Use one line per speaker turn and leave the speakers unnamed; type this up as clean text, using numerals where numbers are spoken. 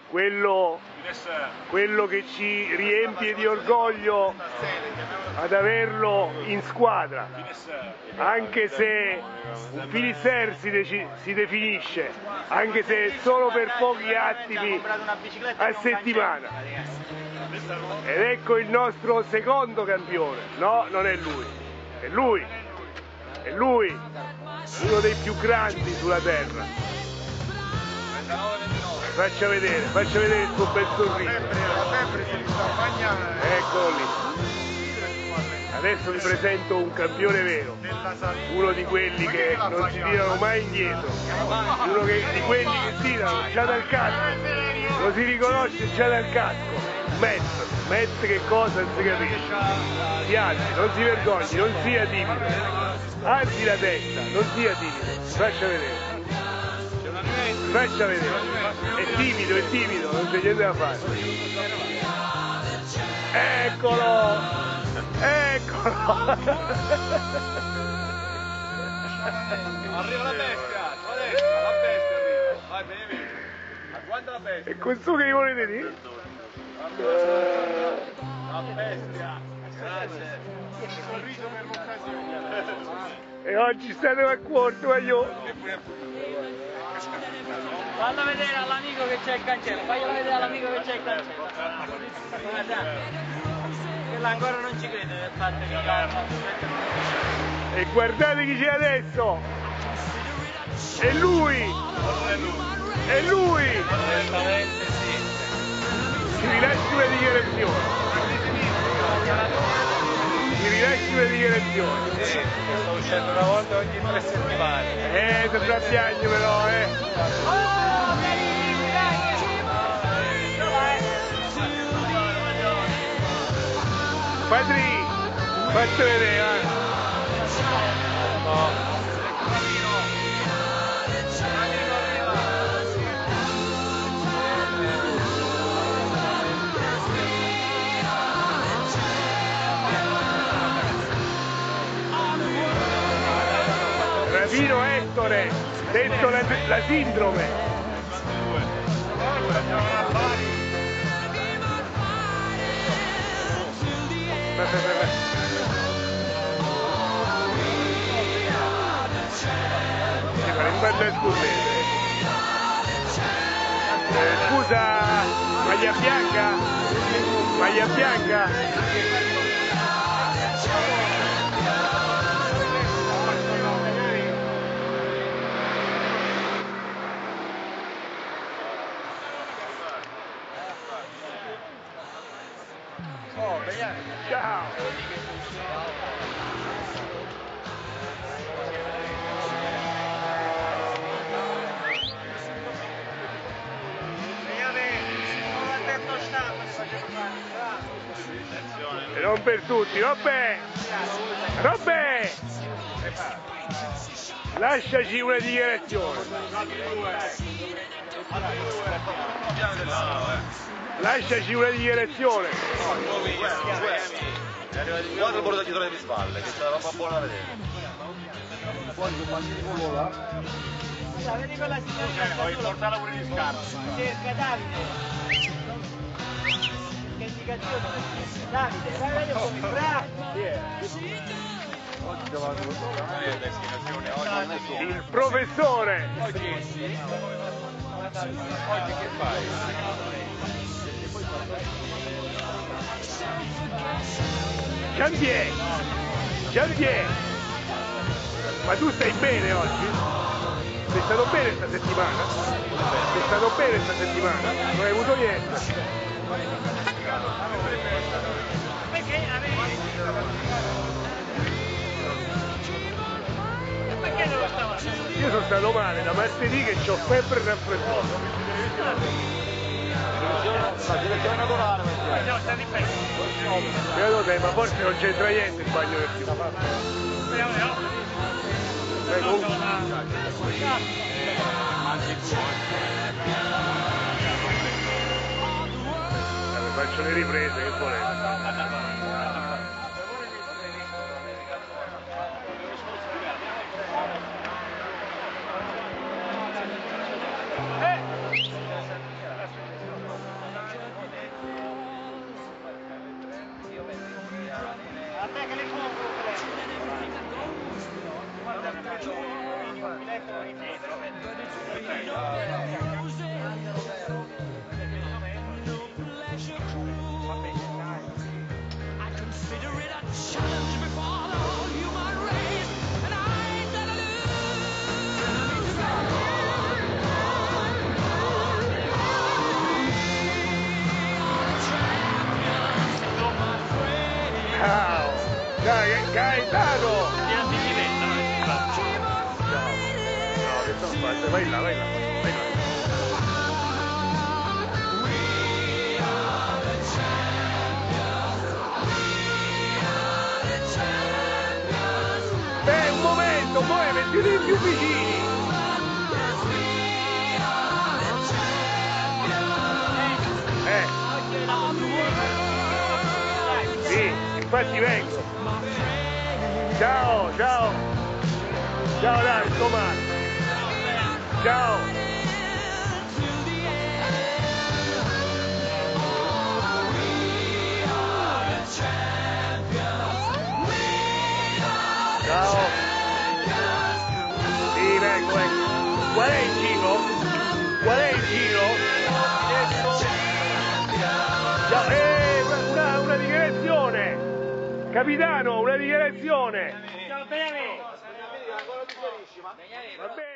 quello che ci riempie di orgoglio ad averlo in squadra, anche se un finisser si definisce, anche se solo per pochi attimi a settimana. Ed ecco il nostro secondo campione. No, non è lui, è lui, è lui, uno dei più grandi sulla terra. Faccia vedere il suo bel sorriso. Eccolo lì. Adesso vi presento un campione vero, uno di quelli che non si tirano mai indietro, uno di quelli che tirano già dal casco, lo si riconosce già dal casco. Matt che cosa non si capisce, si alzi, non si vergogni, non sia timido, alzi la testa, non sia timido, faccia vedere, è timido, non c'è niente da fare. Eccolo!
Arriva la bestia, a destra, la bestia arriva. Vai, vieni. Guarda la bestia.
E questo che gli volete dire?
La bestia. Grazie. Sorriso per l'occasione.
E oggi state a corto, ma io.
Falla vedere all'amico che c'è il cancello, fagliela vedere all'amico che c'è il cancello. Quella ancora non ci crede del fatto che
E guardate chi c'è adesso! È lui! È lui!
Onestamente sì.
Ci rilasci una dichiarazione.
Sì, sto uscendo una volta ogni 3 settimane.
Tra piagno però, Padri, faccio vedere,
No.
Ravino Ettore, detto la sindrome. Scusa, maglia bianca. Ciao. E non per tutti, Robbe! Lasciaci una dichiarazione. Lasciaci una dichiarazione.
Guarda il bordo dietro le spalle, che c'è una roba buona da vedere.
vedi quella situazione.
Vuoi portarla pure di scarpe.
Cerca Davide. Che indicazione? Davide, vai come bravo.
Il professore.
Oggi che fai?
Giampier, ma tu stai bene oggi? Sei stato bene sta settimana? Non hai avuto niente?
Perché non lo stavo facendo?
Io sono stato male da martedì che ho febbre e raffreddore.
La direzione naturale.
Siamo stati pessimi.
Secondo te, ma forse non c'entra niente il bagno del fiume. Faccio le riprese, che volete? Ciao! Dai, Gaetano!
Non si diventano questi qua.
Ciao! No, che sto facendo? Vai là, vai là, vai là. Beh, un momento, poi mettete più vicini! Sì, infatti vengo. Ciao, ciao. Ciao dai, Tommaso. Ciao. Ciao. Sì, vengo, vengo. Qual è il giro? Qual è il giro? Ciao, una dichiarazione. Capitano, una dichiarazione.
Ciao, Benjamin.
Va bene.